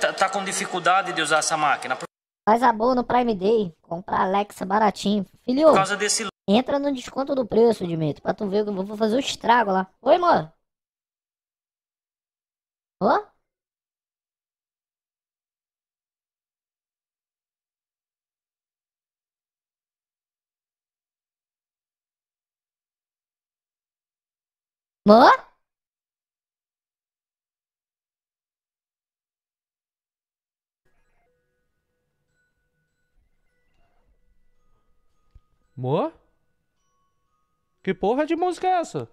tá com dificuldade de usar essa máquina? Faz a boa no Prime Day. Comprar Alexa baratinho. Filho, Por causa desse... entra no desconto do preço, Dimitri, pra tu ver que eu vou fazer o estrago lá. Oi, amor. Ó? Amor? Mô? Que porra de música é essa?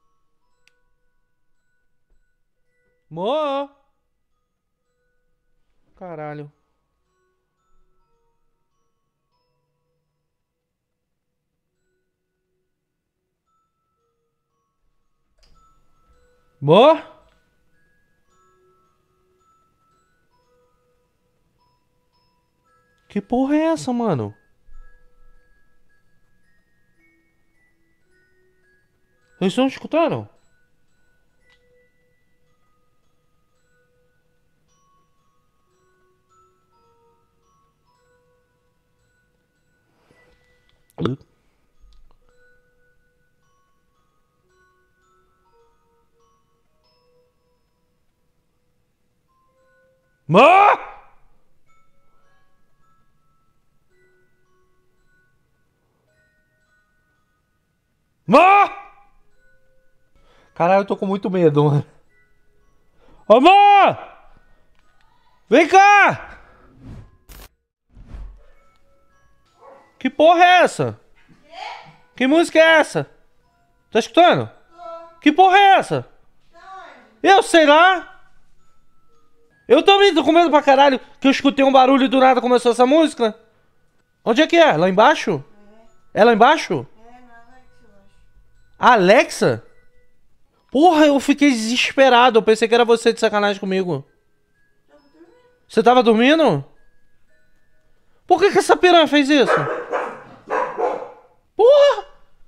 Mô? Caralho. Mô? Que porra é essa, mano? Vocês estão escutando? Mô? Mô? Caralho, eu tô com muito medo, mano. Ô, amor! Vem cá! Que porra é essa? Que música é essa? Tá escutando? Que porra é essa? Eu sei lá. Eu também tô com medo pra caralho que eu escutei um barulho e do nada começou essa música. Onde é que é? Lá embaixo? É lá embaixo? Alexa? Porra, eu fiquei desesperado. Eu pensei que era você de sacanagem comigo. Você tava dormindo? Por que essa piranha fez isso? Porra!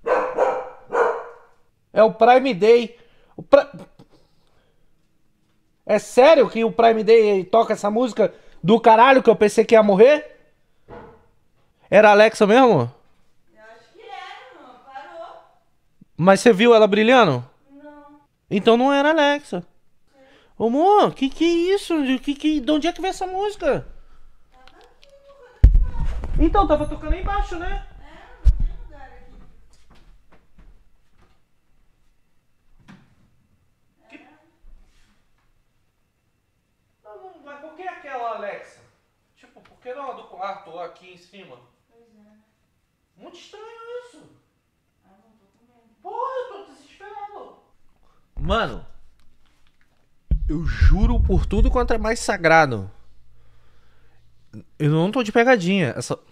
É o Prime Day. É sério que o Prime Day toca essa música do caralho que eu pensei que ia morrer? Era a Alexa mesmo? Eu acho que era, não. Parou. Mas você viu ela brilhando? Não. Então não era a Alexa. Ô, amor, que é isso? De onde é que veio essa música? Então, tava tocando aí embaixo, né? É, não tem lugar aqui. Não, mas por que aquela Alexa? Tipo, por que não a do quarto aqui em cima? Pois é. Muito estranho isso. Ah, não tô com medo. Porra, eu tô desesperado. Mano, eu juro por tudo quanto é mais sagrado. Eu não tô de pegadinha.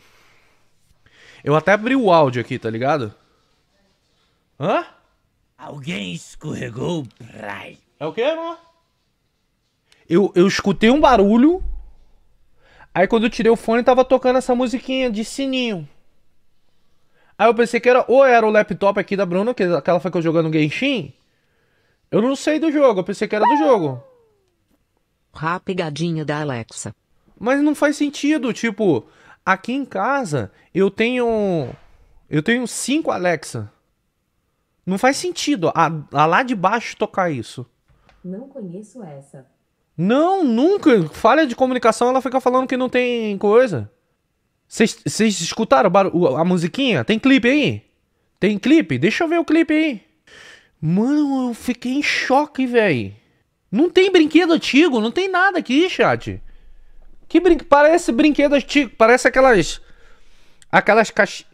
Eu até abri o áudio aqui, tá ligado? Hã? Alguém escorregou, Prai. É o quê, amor? Eu escutei um barulho. Aí quando eu tirei o fone tava tocando essa musiquinha de sininho. Aí eu pensei que era o laptop aqui da Bruna, que aquela foi que eu jogando Genshin. Eu não sei do jogo, eu pensei que era do jogo. A pegadinha da Alexa. Mas não faz sentido, tipo, aqui em casa eu tenho 5 Alexa. Não faz sentido a lá de baixo tocar isso. Não conheço essa. Não, nunca. Falha de comunicação, ela fica falando que não tem coisa. Vocês escutaram a musiquinha? Tem clipe aí? Tem clipe? Deixa eu ver o clipe aí. Mano, eu fiquei em choque, velho. Não tem brinquedo antigo, não tem nada aqui, chat. Parece brinquedo antigo, parece aquelas caixinhas.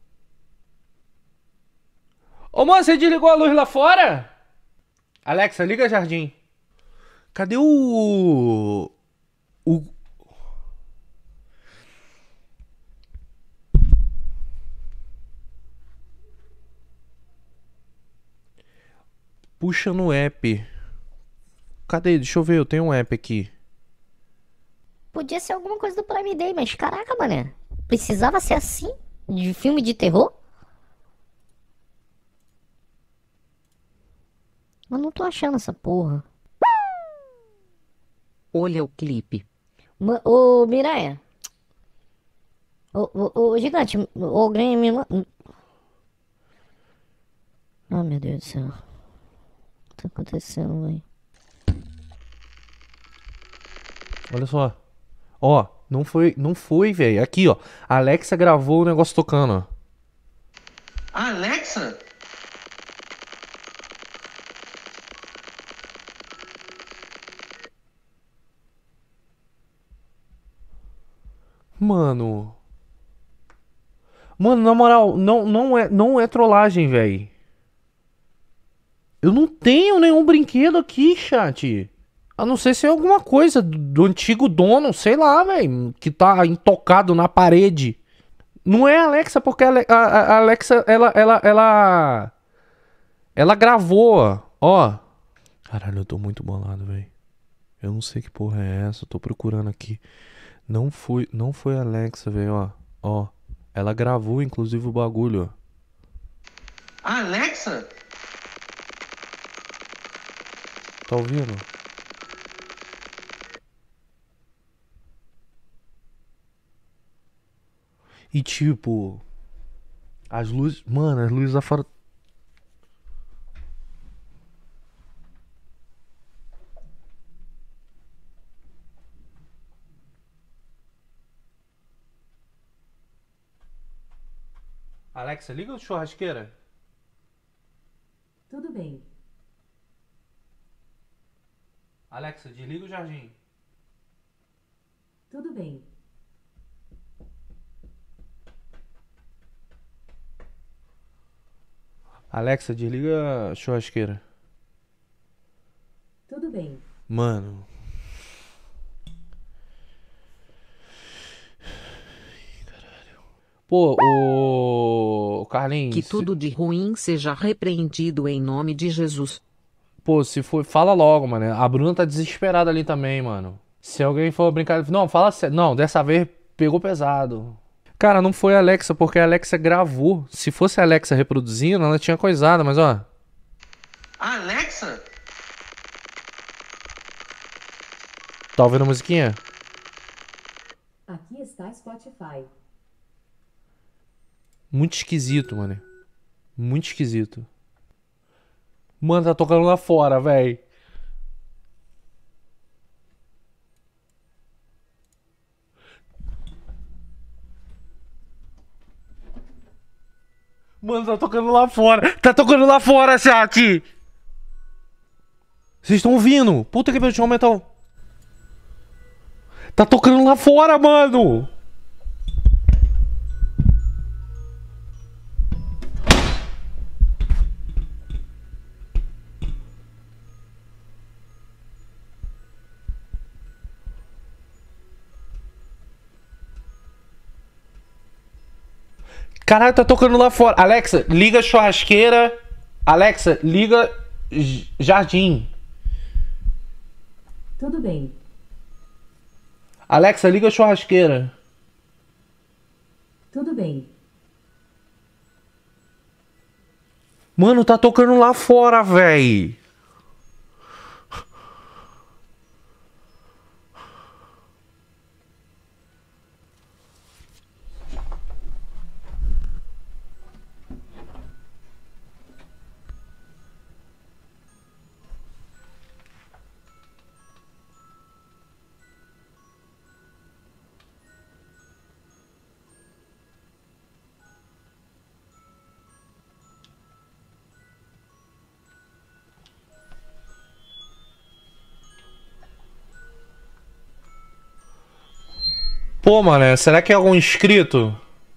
Ô, mano, você desligou a luz lá fora? Alexa, liga jardim. Cadê o... Puxa no app. Cadê? Deixa eu ver, eu tenho um app aqui. Podia ser alguma coisa do Prime Day, mas caraca, mané. Precisava ser assim? De filme de terror? Mas não tô achando essa porra. Olha o clipe. Ô, Miranha. Ô, gigante, alguém me. Ah, meu Deus do céu. O que tá acontecendo, velho? Olha só. Ó, não foi, velho. Aqui, ó. A Alexa gravou o negócio tocando, ó. Alexa? Mano. Mano, na moral, não é trollagem, velho. Eu não tenho nenhum brinquedo aqui, chat. A não ser se é alguma coisa do antigo dono, sei lá, velho, que tá intocado na parede. Não é a Alexa, porque a Alexa, ela gravou, ó. Caralho, eu tô muito bolado, velho. Eu não sei que porra é essa, eu tô procurando aqui. Não foi a Alexa, velho, ó. Ó, ela gravou inclusive o bagulho, ó. Alexa? Tá ouvindo? E tipo, as luzes, mano, as luzes lá fora. Alexa, liga a churrasqueira. Tudo bem. Alexa, desliga o jardim. Tudo bem. Alexa, desliga a churrasqueira. Tudo bem. Mano. Pô, o Carlinhos. Que tudo de ruim seja repreendido em nome de Jesus. Pô, se for. Fala logo, mano. A Bruna tá desesperada ali também, mano. Se alguém for brincar. Não, fala sério. Não, dessa vez pegou pesado. Cara, não foi a Alexa, porque a Alexa gravou. Se fosse a Alexa reproduzindo, ela tinha coisado, mas ó. Alexa? Tá ouvindo a musiquinha? Aqui está Spotify. Muito esquisito, mano. Muito esquisito. Mano, tá tocando lá fora, véi. Mano, tá tocando lá fora. Tá tocando lá fora, chat. Vocês estão ouvindo? Puta que pariu, deixa eu aumentar o... Tá tocando lá fora, mano. Caralho, tá tocando lá fora. Alexa, liga a churrasqueira. Alexa, liga jardim. Tudo bem. Alexa, liga a churrasqueira. Tudo bem. Mano, tá tocando lá fora, véi. Pô, mano, será que é algum inscrito?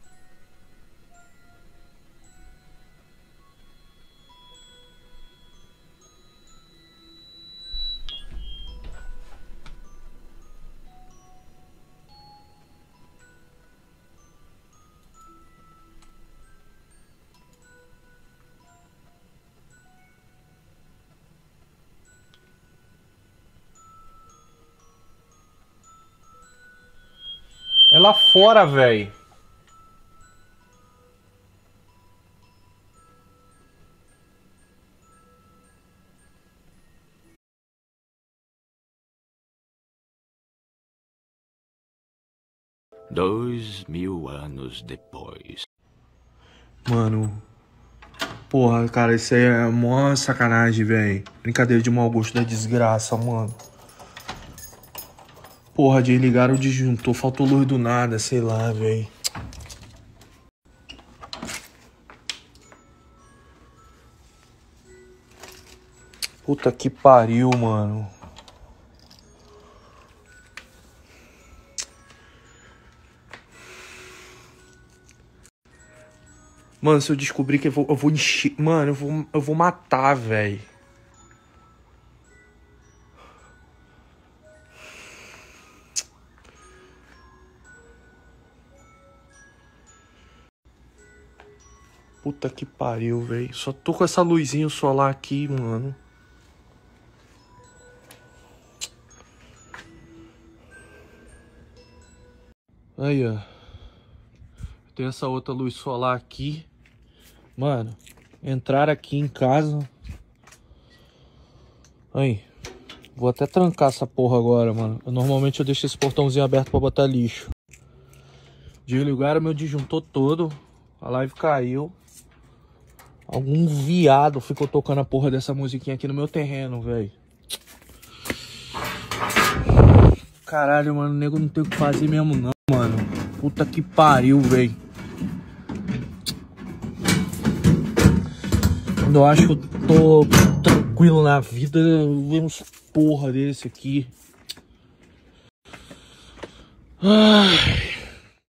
É lá fora, véi. 2000 anos depois. Mano. Porra, cara, isso aí é mó sacanagem, velho. Brincadeira de mau gosto da desgraça, mano. Porra, desligaram o disjuntor, faltou luz do nada, sei lá, velho. Puta que pariu, mano. Mano, se eu descobrir que eu vou encher... Mano, eu vou matar, velho. Puta que pariu, velho. Só tô com essa luzinha solar aqui, mano. Aí, ó. Tem essa outra luz solar aqui. Mano, entrar aqui em casa. Aí. Vou até trancar essa porra agora, mano. Normalmente eu deixo esse portãozinho aberto pra botar lixo. Desligaram meu disjuntor todo. A live caiu. Algum viado ficou tocando a porra dessa musiquinha aqui no meu terreno, velho. Caralho, mano, o nego não tem o que fazer mesmo não, mano. Puta que pariu, velho. Quando eu acho que eu tô tranquilo na vida, vem uns porra desse aqui. Ai.